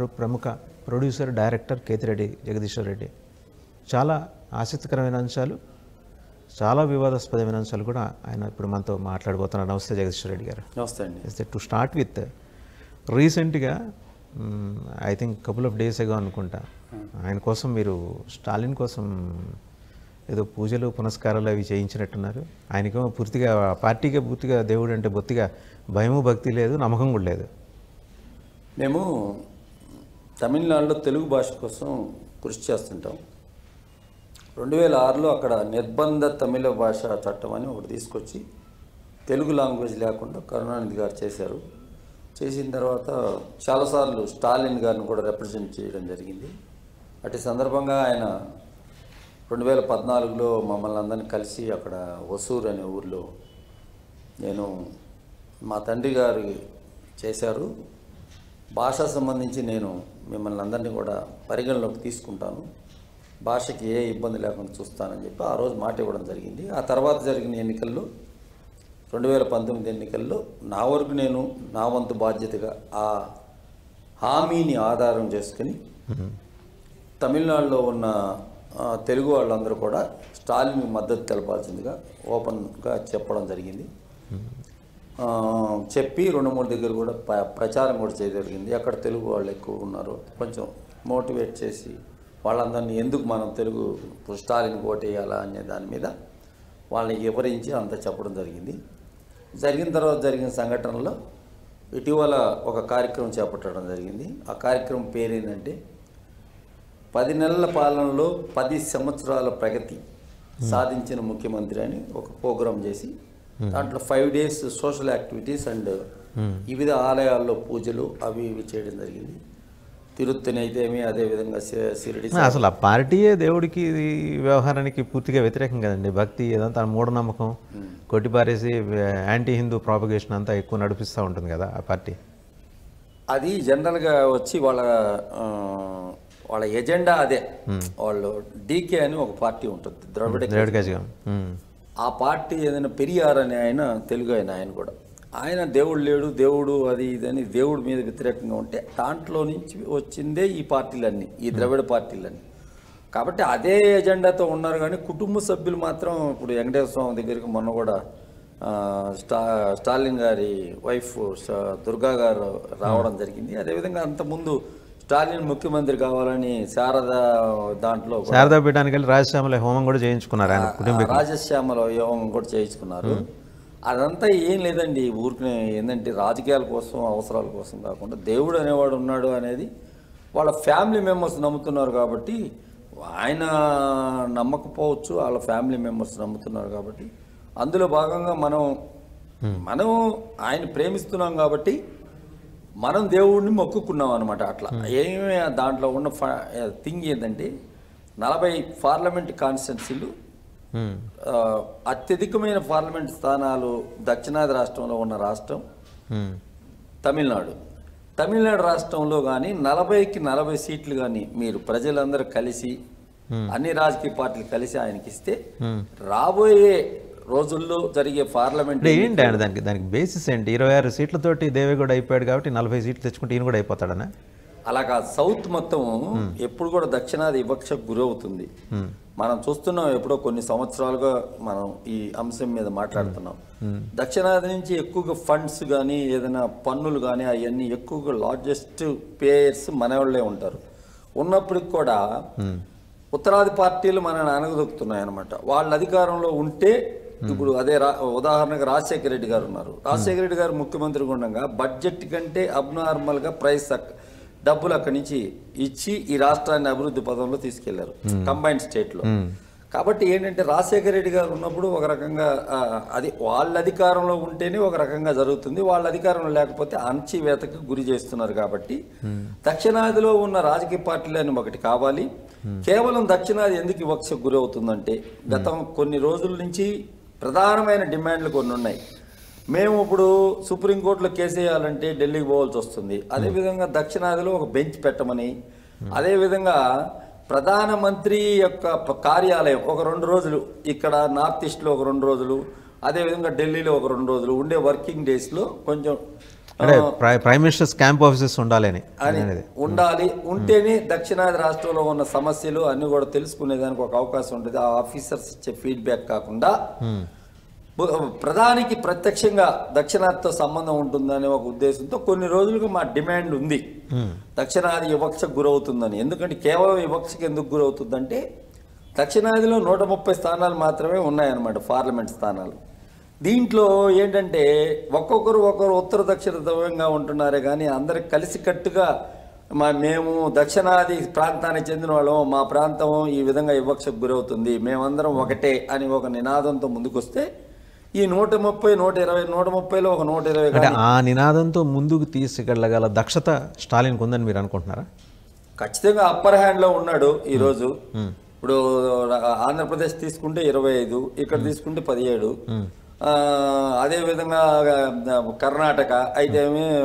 ప్రముఖ producer director Ketireddy Jagadishwar Reddy. చాలా ఆసక్తికరమైన అంశాలు, చాలా వివాదాస్పదమైన అంశాలు కూడా ఆయన ఇప్పుడు మనతో మాట్లాడబోతున్నారు. నమస్తే జగదీశ్వర్ రెడ్డి గారు. నమస్తే అండి. టు స్టార్ట్ విత్, రీసెంట్గా I think couple of days ago అనుకుంటా, ఆయన కోసం మీరు స్టాలిన్ కోసం ఏదో పూజలు పునస్కారాలు అవి చేయించినట్టున్నారు. ఆయనకేమో పూర్తిగా పార్టీకే పూర్తిగా దేవుడు అంటే బొత్తిగా భయము భక్తి లేదు, నమ్మకం కూడా లేదు. మేము తమిళనాడులో తెలుగు భాష కోసం కృషి చేస్తుంటాం. 2006లో అక్కడ నిర్బంధ తమిళ భాష చట్టం అని ఒకటి తీసుకొచ్చి తెలుగు లాంగ్వేజ్ లేకుండా కరుణానిధి గారు చేశారు. చేసిన తర్వాత చాలాసార్లు స్టాలిన్ గారిని కూడా రిప్రజెంట్ చేయడం జరిగింది. అటు సందర్భంగా ఆయన 2014లో మమ్మల్ని అందరినీ కలిసి అక్కడ ఒసూర్ అనే ఊర్లో నేను మా తండ్రి గారు చేశారు. భాష సంబంధించి నేను మిమ్మల్ని అందరినీ కూడా పరిగణలోకి తీసుకుంటాను, భాషకి ఏ ఇబ్బంది లేకుండా చూస్తానని చెప్పి ఆ రోజు మాట ఇవ్వడం జరిగింది. ఆ తర్వాత జరిగిన ఎన్నికల్లో 2019 ఎన్నికల్లో నా వరకు నేను నా వంతు బాధ్యతగా ఆ హామీని ఆధారం చేసుకుని తమిళనాడులో ఉన్న తెలుగు వాళ్ళందరూ కూడా స్టాలిన్ మద్దతు తెలపాల్సిందిగా ఓపెన్గా చెప్పడం జరిగింది. చెప్పి 2-3 దగ్గర కూడా ప్రచారం కూడా చేయగలిగింది. అక్కడ తెలుగు వాళ్ళు ఎక్కువ ఉన్నారు, కొంచెం మోటివేట్ చేసి వాళ్ళందరినీ ఎందుకు మనం తెలుగు స్టాలిన్ ఓటేయాలా అనే దాని మీద వాళ్ళని వివరించి అంతా చెప్పడం జరిగింది. జరిగిన తర్వాత జరిగిన సంఘటనలో ఇటీవల ఒక కార్యక్రమం చేపట్టడం జరిగింది. ఆ కార్యక్రమం పేరు ఏంటంటే 10 నెలల పాలనలో 10 సంవత్సరాల ప్రగతి సాధించిన ముఖ్యమంత్రి అని ఒక ప్రోగ్రాం చేసి దాంట్లో 5 days సోషల్ యాక్టివిటీస్ అండ్ వివిధ ఆలయాల్లో పూజలు అవి ఇవి చేయడం జరిగింది. తిరుత్తని అయితే ఏమి, అదేవిధంగా షిరిడి. అసలు ఆ పార్టీయే దేవుడికి వ్యవహారానికి పూర్తిగా వ్యతిరేకం కదండి. భక్తి ఏదంతా మూఢనమ్మకం కొట్టిపారేసి యాంటీ హిందూ ప్రాపగేషన్ అంతా ఎక్కువ నడిపిస్తూ ఉంటుంది కదా ఆ పార్టీ. అది జనరల్గా వచ్చి వాళ్ళ ఎజెండా అదే. వాళ్ళు డీకే అని ఒక పార్టీ ఉంటుంది, ద్రవిడ కజగం. ఆ పార్టీ ఏదైనా పెరియార్ అని ఆయన తెలుగు ఆయన కూడా ఆయన దేవుడు లేడు, దేవుడు అది ఇదని దేవుడి మీద వ్యతిరేకంగా ఉంటే దాంట్లో నుంచి వచ్చిందే ఈ పార్టీలన్నీ, ఈ ద్రవిడ పార్టీలన్నీ. కాబట్టి అదే ఎజెండాతో ఉన్నారు. కానీ కుటుంబ సభ్యులు మాత్రం ఇప్పుడు వెంకటేశ్వర స్వామి దగ్గరికి మొన్న కూడా స్టాలిన్ గారి వైఫ్ దుర్గా గారు రావడం జరిగింది. అదేవిధంగా అంతకుముందు స్టాలిన్ ముఖ్యమంత్రి కావాలని శారదా పీఠానికి వెళ్ళి రాజశ్యామల హోమం కూడా చేయించుకున్నారు. రాజశ్యామల హోమం కూడా చేయించుకున్నారు. అదంతా ఏం లేదండి, ఊరికి ఏంటంటే రాజకీయాల కోసం అవసరాల కోసం కాకుండా దేవుడు అనేవాడు ఉన్నాడు అనేది వాళ్ళ ఫ్యామిలీ మెంబర్స్ నమ్ముతున్నారు. కాబట్టి ఆయన నమ్మకపోవచ్చు, వాళ్ళ ఫ్యామిలీ మెంబర్స్ నమ్ముతున్నారు. కాబట్టి అందులో భాగంగా మనం ఆయన ప్రేమిస్తున్నాం కాబట్టి మనం దేవుడిని మొక్కుకున్నాం అనమాట. అట్లా ఏమే దాంట్లో ఉన్న థింగ్ ఏంటంటే 40 పార్లమెంట్ కాన్స్టిట్యున్సీలు, అత్యధికమైన పార్లమెంట్ స్థానాలు దక్షిణాది రాష్ట్రంలో ఉన్న రాష్ట్రం తమిళనాడు. తమిళనాడు రాష్ట్రంలో కానీ 40కి 40 సీట్లు కానీ మీరు ప్రజలందరూ కలిసి అన్ని రాజకీయ పార్టీలు కలిసి ఆయనకి ఇస్తే రాబోయే రోజుల్లో జరిగే పార్లమెంట్ ఏంటి ఆయన దానికి బేసిస్ ఏంటి? 26 సీట్లతోటి దేవేగౌడ అయిపోయాడు కాబట్టి 40 సీట్లు తెచ్చుకుంటే ఈయన కూడా అయిపోతాడనా? అలాగా సౌత్ మొత్తం ఎప్పుడు కూడా దక్షిణాది వివక్షకు గురవుతుంది. మనం చూస్తున్నాం, ఎప్పుడో కొన్ని సంవత్సరాలుగా మనం ఈ అంశం మీద మాట్లాడుతున్నాం. దక్షిణాది నుంచి ఎక్కువగా ఫండ్స్ కానీ ఏదైనా పన్నులు కానీ అవన్నీ ఎక్కువగా లార్జెస్ట్ పేయర్స్ మన వాళ్ళే ఉంటారు. ఉన్నప్పటికి కూడా ఉత్తరాది పార్టీలు మనల్ని అనగదొక్కుతున్నాయి అనమాట. వాళ్ళ అధికారంలో ఉంటే ఇప్పుడు అదే ఉదాహరణగా రాజశేఖర రెడ్డి గారు ఉన్నారు. రాజశేఖర రెడ్డి గారు ముఖ్యమంత్రిగా ఉండగా బడ్జెట్ కంటే అబ్నార్మల్గా డబ్బులు అక్కడి నుంచి ఇచ్చి ఈ రాష్ట్రాన్ని అభివృద్ధి పదంలో తీసుకెళ్లారు కంబైన్డ్ స్టేట్లో. కాబట్టి ఏంటంటే రాజశేఖర రెడ్డి గారు ఉన్నప్పుడు ఒక రకంగా అది వాళ్ళ అధికారంలో ఉంటేనే ఒక రకంగా జరుగుతుంది, వాళ్ళ అధికారంలో లేకపోతే అణచివేతకు గురి చేస్తున్నారు. కాబట్టి దక్షిణాదిలో ఉన్న రాజకీయ పార్టీలని ఒకటి కావాలి. కేవలం దక్షిణాది ఎందుకు వివక్షకు గురి అవుతుందంటే గతం కొన్ని రోజుల నుంచి ప్రధానమైన డిమాండ్లు కొన్ని ఉన్నాయి. మేము ఇప్పుడు సుప్రీంకోర్టులో కేసు వేయాలంటే ఢిల్లీకి పోవాల్సి వస్తుంది. అదేవిధంగా దక్షిణాదిలో ఒక బెంచ్ పెట్టమని, అదేవిధంగా ప్రధానమంత్రి యొక్క కార్యాలయం ఒక 2 రోజులు ఇక్కడ నార్త్ ఈస్ట్లో ఒక 2 రోజులు, అదేవిధంగా ఢిల్లీలో ఒక 2 రోజులు ఉండే వర్కింగ్ డేస్లో కొంచెం అంటే ప్రైమ్ మినిస్టర్స్ క్యాంప్ ఆఫీసెస్ ఉండాలని అని ఉండాలి. ఉంటేనే దక్షిణాది రాష్ట్రంలో ఉన్న సమస్యలు అన్ని కూడా తెలుసుకునేదానికి ఒక అవకాశం ఉంటుంది. ఆ ఆఫీసర్స్ ఇచ్చే ఫీడ్బ్యాక్ కాకుండా ప్రధానికి ప్రత్యక్షంగా దక్షిణాదితో సంబంధం ఉంటుందనే ఒక ఉద్దేశంతో కొన్ని రోజులుగా మా డిమాండ్ ఉంది దక్షిణాది వివక్షకు గురవుతుందని. ఎందుకంటే కేవలం వివక్షకు ఎందుకు గురవుతుందంటే దక్షిణాదిలో 130 స్థానాలు మాత్రమే ఉన్నాయన్నమాట, పార్లమెంట్ స్థానాలు. దీంట్లో ఏంటంటే ఒక్కొక్కరు ఉత్తర దక్షిణ ధ్రువంగా ఉంటున్నారే కానీ అందరికి కలిసికట్టుగా మేము దక్షిణాది ప్రాంతానికి చెందిన వాళ్ళం, మా ప్రాంతం ఈ విధంగా వివక్షకు గురవుతుంది, మేమందరం ఒకటే అని ఒక నినాదంతో ముందుకొస్తే ఈ 130, 120, 130లో ఒక 120 అంటే ఆ నినాదంతో ముందుకు తీసుకెళ్ళగల దక్షత స్టాలిన్కి ఉందని మీరు అనుకుంటున్నారా? ఖచ్చితంగా అప్పర్ హ్యాండ్లో ఉన్నాడు ఈరోజు. ఇప్పుడు ఆంధ్రప్రదేశ్ తీసుకుంటే 25, ఇక్కడ తీసుకుంటే 17, అదేవిధంగా కర్ణాటక అయితే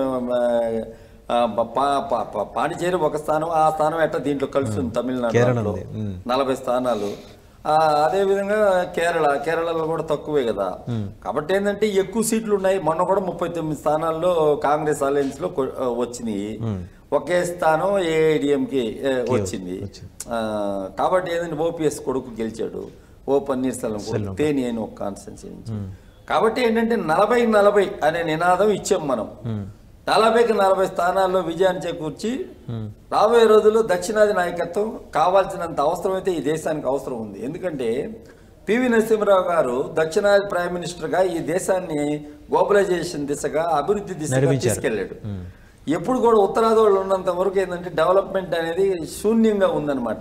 పాండిచేరి ఒక స్థానం, ఆ స్థానం ఎట్లా దీంట్లో కలుస్తుంది తమిళనాడులో 40 స్థానాలు. అదేవిధంగా కేరళలో కూడా తక్కువే కదా. కాబట్టి ఏంటంటే ఎక్కువ సీట్లు ఉన్నాయి. మొన్న కూడా 39 స్థానాల్లో కాంగ్రెస్ అలయన్స్ లో వచ్చినాయి, ఒకే స్థానం ఏఐడిఎంకి వచ్చింది. కాబట్టి ఏంటంటే ఓపీఎస్ కొడుకు గెలిచాడు, ఓ పన్నీర్సెల్వం తేని అని ఒక కాన్స్టిట్యున్సీ నుంచి. కాబట్టి ఏంటంటే 40-40 అనే నినాదం ఇచ్చాం మనం. 40కి 40 స్థానాల్లో విజయాన్ని చేకూర్చి రాబోయే రోజుల్లో దక్షిణాది నాయకత్వం కావాల్సినంత అవసరం అయితే ఈ దేశానికి అవసరం ఉంది. ఎందుకంటే పివి నరసింహరావు గారు దక్షిణాది ప్రైమ్ మినిస్టర్గా ఈ దేశాన్ని గ్లోబలైజేషన్ దిశగా, అభివృద్ధి దిశగా తీసుకెళ్లాడు. ఎప్పుడు కూడా ఉత్తరాది వాళ్ళు ఉన్నంత వరకు ఏంటంటే డెవలప్మెంట్ అనేది శూన్యంగా ఉందన్నమాట.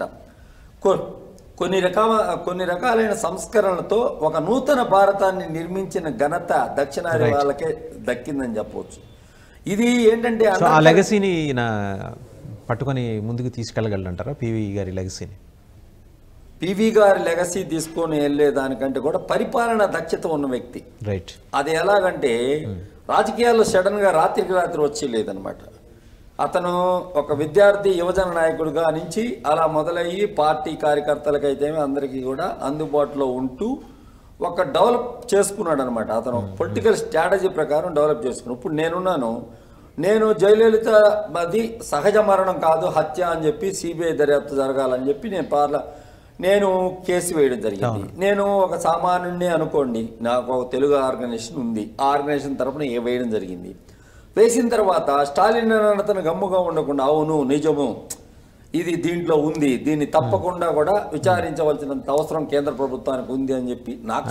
కొన్ని రకాలైన సంస్కరణలతో ఒక నూతన భారతాన్ని నిర్మించిన ఘనత దక్షిణాది వాళ్ళకే దక్కిందని చెప్పవచ్చు. ఇది ఏంటంటే ఆ లెగసీని పట్టుకొని ముందుకు తీసుకెళ్ళగలంటారా? పివి గారి లెగసీని, పివి గారి లెగసీ తీసుకొని వెళ్ళేదానికంటే కూడా పరిపాలన దక్షత ఉన్న వ్యక్తి. రైట్. అది ఎలాగంటే రాజకీయాల్లో సడన్ గా రాత్రికి రాత్రి వచ్చి లేదనమాట. అతను ఒక విద్యార్థి యువజన నాయకుడిగా నుంచి అలా మొదలయ్యి పార్టీ కార్యకర్తలకైతే అందరికీ కూడా అందుబాటులో ఉంటూ ఒక డెవలప్ చేసుకున్నాడు అనమాట. అతను పొలిటికల్ స్ట్రాటజీ ప్రకారం డెవలప్ చేసుకున్నాడు. ఇప్పుడు నేను జయలలిత అది సహజ మరణం కాదు, హత్య అని చెప్పి సిబిఐ దర్యాప్తు జరగాలని చెప్పి నేను కేసు వేయడం జరిగింది. నేను ఒక సామాన్యుడిని అనుకోండి, నాకు ఒక తెలుగు ఆర్గనైజేషన్ ఉంది, ఆ ఆర్గనైజేషన్ తరఫున వేయడం జరిగింది. వేసిన తర్వాత స్టాలిన్ అతను గమ్ముగా ఉండకుండా అవును నిజము ఇది దీంట్లో ఉంది, దీన్ని తప్పకుండా కూడా విచారించవలసినంత అవసరం కేంద్ర ప్రభుత్వానికి ఉంది అని చెప్పి నాకు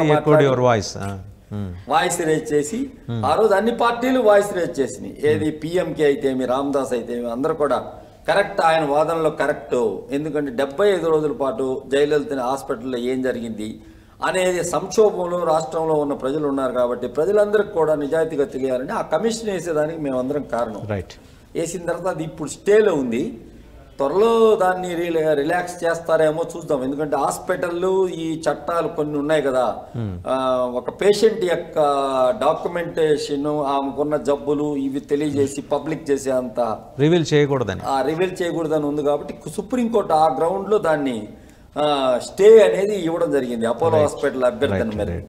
వాయిస్ రేజ్ చేసి ఆ రోజు అన్ని పార్టీలు వాయిస్ రేజ్ చేసినాయి. ఏది పిఎంకే అయితే రామదాస్ అయితే అందరూ కూడా కరెక్ట్, ఆయన వాదనలో కరెక్ట్. ఎందుకంటే 75 రోజుల పాటు జయలలిత హాస్పిటల్లో ఏం జరిగింది అనేది సంక్షోభంలో రాష్ట్రంలో ఉన్న ప్రజలు ఉన్నారు. కాబట్టి ప్రజలందరికీ కూడా నిజాయితీగా తెలియాలంటే ఆ కమిషన్ వేసేదానికి మేమందరం కారణం. రైట్. వేసిన తర్వాత అది ఇప్పుడు స్టేలో ఉంది. త్వరలో దాన్ని రిలాక్స్ చేస్తారేమో చూద్దాం. ఎందుకంటే హాస్పిటళ్ళు ఈ చట్టాలు కొన్ని ఉన్నాయి కదా, ఒక పేషెంట్ యొక్క డాక్యుమెంటేషన్, ఆమెకున్న జబ్బులు ఇవి తెలియజేసి పబ్లిక్ చేసే అంత రివీల్ చేయకూడదని ఉంది. కాబట్టి సుప్రీంకోర్టు ఆ గ్రౌండ్ లో దాన్ని స్టే అనేది ఇవ్వడం జరిగింది అపోలో హాస్పిటల్ అభ్యర్థన మేరకు.